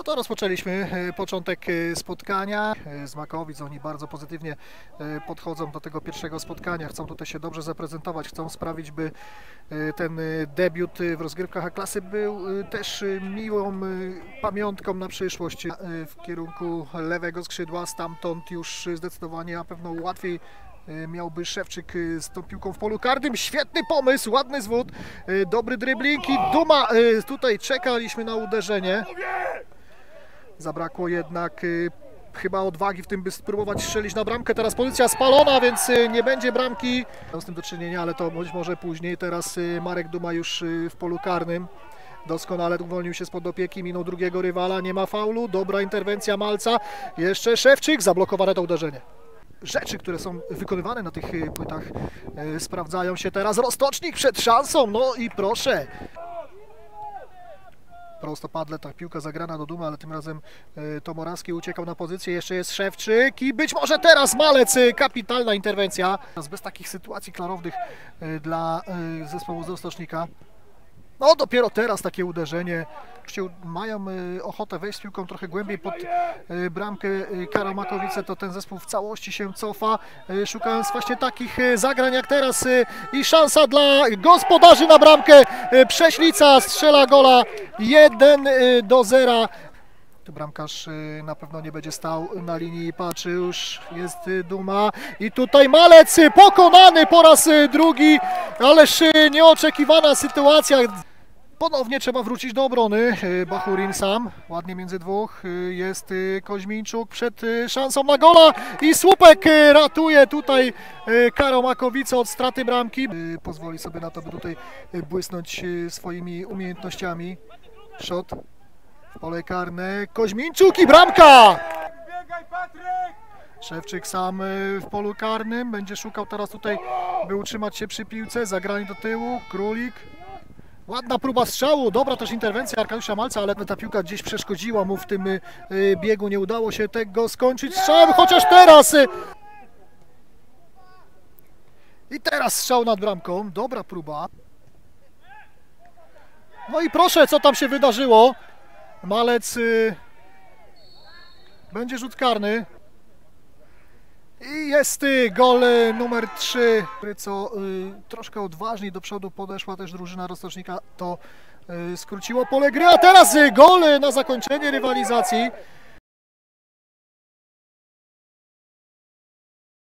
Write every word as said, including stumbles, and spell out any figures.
to rozpoczęliśmy początek spotkania z Makowic. Oni bardzo pozytywnie podchodzą do tego pierwszego spotkania. Chcą tutaj się dobrze zaprezentować, chcą sprawić, by ten debiut w rozgrywkach A-klasy był też miłą pamiątką na przyszłość. W kierunku lewego skrzydła, stamtąd już zdecydowanie na pewno łatwiej miałby Szewczyk z tą piłką w polu karnym. Świetny pomysł, ładny zwód, dobry dribbling i Duma. Tutaj czekaliśmy na uderzenie. Zabrakło jednak chyba odwagi w tym, by spróbować strzelić na bramkę. Teraz pozycja spalona, więc nie będzie bramki. Mam z tym do czynienia, ale to być może później. Teraz Marek Duma już w polu karnym. Doskonale uwolnił się spod opieki, minął drugiego rywala, nie ma faulu. Dobra interwencja Malca. Jeszcze Szewczyk, zablokowane to uderzenie. Rzeczy, które są wykonywane na tych płytach, e, sprawdzają się teraz. Roztocznik przed szansą, no i proszę. Prostopadle, ta piłka zagrana do Dumy, ale tym razem e, to Morawski uciekał na pozycję. Jeszcze jest Szewczyk i być może teraz Malec. Kapitalna interwencja. Bez takich sytuacji klarownych e, dla e, zespołu z Roztocznika. No dopiero teraz takie uderzenie. Mają ochotę wejść z piłką trochę głębiej pod bramkę Karo Makowice, to ten zespół w całości się cofa, szukając właśnie takich zagrań jak teraz i szansa dla gospodarzy na bramkę. Prześlica strzela gola jeden do zera. Tu bramkarz na pewno nie będzie stał na linii i patrzy, już jest Duma i tutaj Malec pokonany po raz drugi, ależ nieoczekiwana sytuacja. Ponownie trzeba wrócić do obrony. Bachurin sam, ładnie między dwóch. Jest Koźmińczuk przed szansą na gola i słupek ratuje tutaj Karo Makowice od straty bramki. Pozwoli sobie na to, by tutaj błysnąć swoimi umiejętnościami. Szot w pole karne. Koźmińczuk i bramka! Szewczyk sam w polu karnym. Będzie szukał teraz tutaj, by utrzymać się przy piłce. Zagranie do tyłu. Królik. Ładna próba strzału, dobra też interwencja Arkadiusza Malca, ale ta piłka gdzieś przeszkodziła mu w tym biegu, nie udało się tego skończyć strzałem, chociaż teraz! I teraz strzał nad bramką, dobra próba. No i proszę, co tam się wydarzyło. Malec będzie rzut karny. I jest gol numer trzy, co y, troszkę odważniej do przodu podeszła też drużyna Roztocznika, to y, skróciło pole gry, a teraz gol na zakończenie rywalizacji.